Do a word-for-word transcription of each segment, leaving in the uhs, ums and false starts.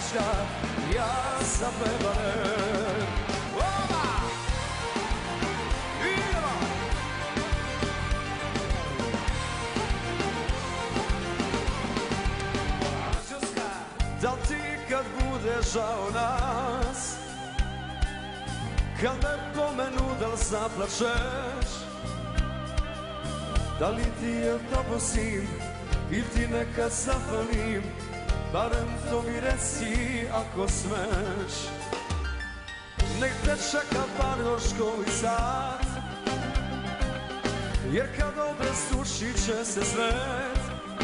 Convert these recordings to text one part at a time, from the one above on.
varaška, ja sam prevaren. Oba! Idemo! Da li ti kad bude žao nas, kad me pomenu da li zaplačeš, da li ti je dobro sin ili ti nekad zapalim, barem to mi reci ako smeš. Nek te čeka bar još koji sat, jer kad ode suši će se svet.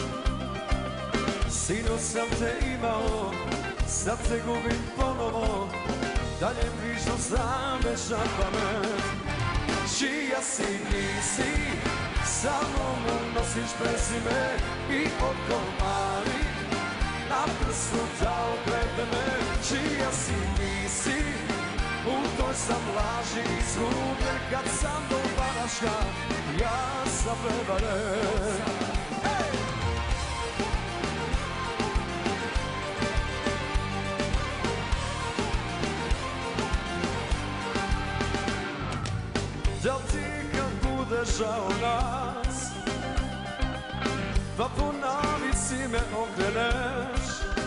Sino sam te imao, sad te gubim ponovo, dalje vižu znam već na pamet. Čija si nisi, sa mnom nosiš prezime i oko mali, na prstu da okrete me. Čija si nisi, u toj sam laži izgubljen, kad sam do varaška, ja sam prevaren. Da li ti kad bude žao nas, pa po navici me okreneš,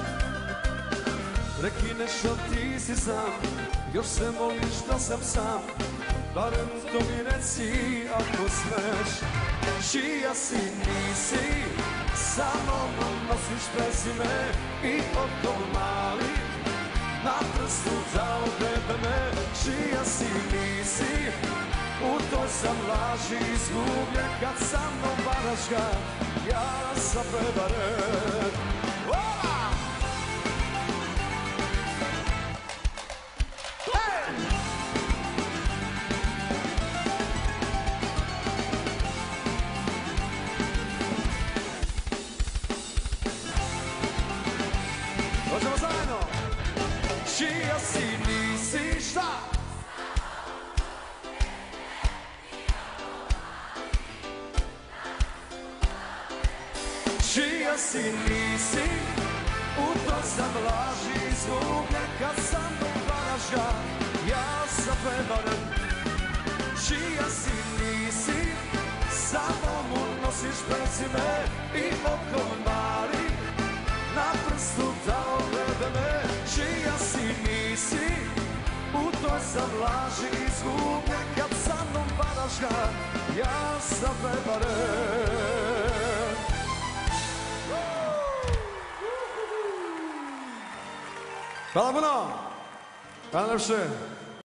prekineš da ti si sam, još se moliš da sam sam, barem to mi reci ako smeš. Čija si nisi, sa mnom nosiš prezime i oko mali, na prstu da okrete me. Čija si nisi, u toj sam laži izgubljen, kad sa mnom varaška, ja sam prevaren. Oba! Hej! Hoćemo zajedno! Čija si nisi, šta? Čija si nisi, u to sam laži izgubljen, kad sam do varaška, ja sam prevaren. Čija si nisi, samo mu nosiš prezime i oko mali, na prstu da oglede me. Čija si nisi, u to sam laži izgubljen, kad sa mnom varaška, ja sam prevaren. Hvala puno! Hvala najlepše!